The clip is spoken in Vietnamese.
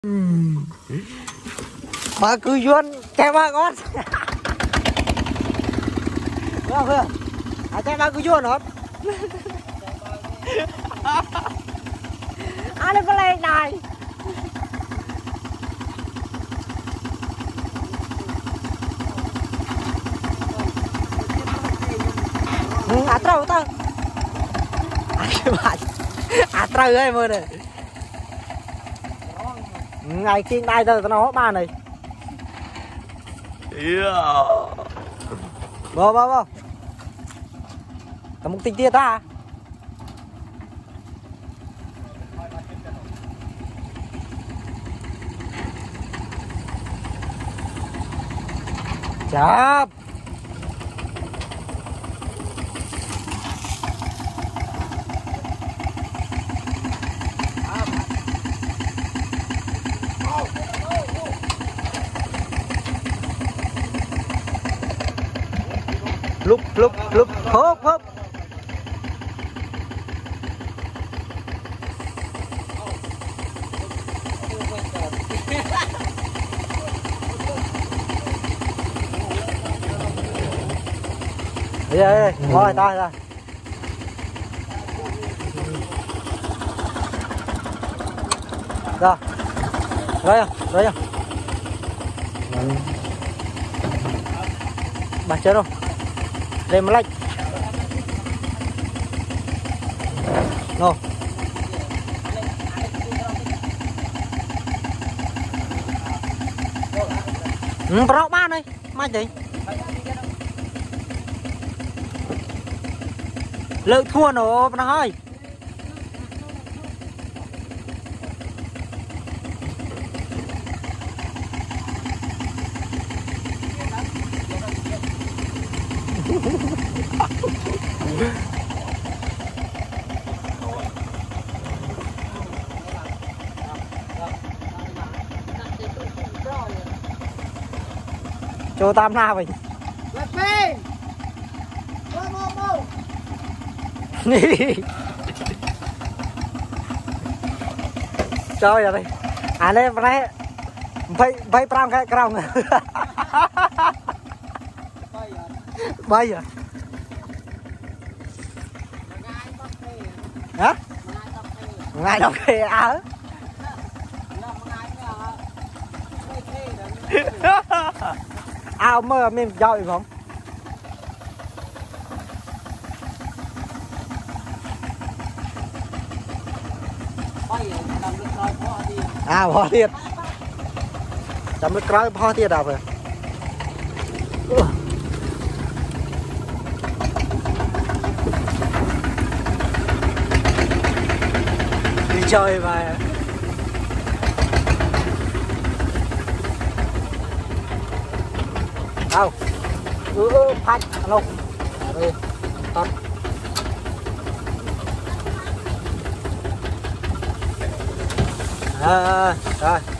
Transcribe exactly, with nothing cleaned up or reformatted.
Bà cứ duyên che ba con không không à che ba cứ duyên hả à đây có lên này à trâu tao à cái bạn à trâu ấy mơ này ngày kia đây rồi nó ba này bơ bơ bơ tao muốn tinh tia ta chập lúc lúc lúc hốp hốp đây đây thôi ta ra ra rồi rồi rồi bà chơi đâu đây mà lạnh no ừ có ba này mai gì lợi thua nó nó hơi cho tam na vậy trời ơi à đây đây bay bay pram cái còng bay à hả ngay đâu kìa à ao mơ mình dội không à bỏ thiệt chấm nước cay bỏ thiệt à vậy đi chơi mà đâu ừ phanh đâu ừ con à, rồi